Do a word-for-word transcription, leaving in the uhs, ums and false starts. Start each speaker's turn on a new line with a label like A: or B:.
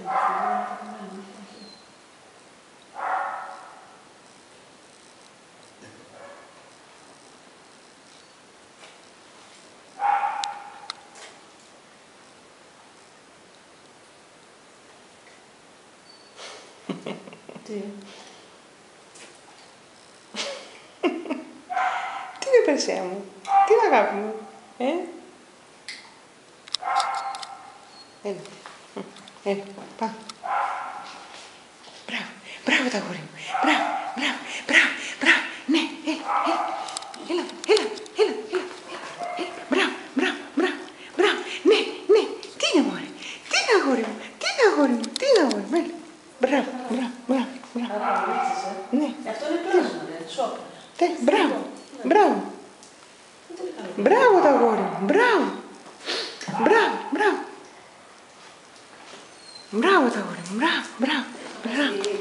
A: Τι.
B: Τι είναι Περσέα μου, τι είναι αγάπη μου, ε? Έλα, έλα, πάμε. Μπράβο, μπράβο τα γόρι μου, μπράβο, μπράβο, μπράβο, μπράβο, ναι, έλα, έλα, έλα, έλα, έλα, έλα, έλα, μπράβο, μπράβο, μπράβο, μπράβο, ναι, ναι, τι είναι μωρέ, τι είναι αγόρι μου, τι είναι αγόρι μου, τι είναι αγόρι μου, έλα, μπράβο, μπράβο, μπράβο, μπράβο, ναι.
A: Αυτό είναι πλάσμα, ρε, σώπα.
B: Μπράβο, μπράβο. Μπράβο τα γόρι μου, μπράβο. Μπράβο, μπράβο. Μπράβο τα γόρι μου, μπράβο, μπράβο, μπράβο.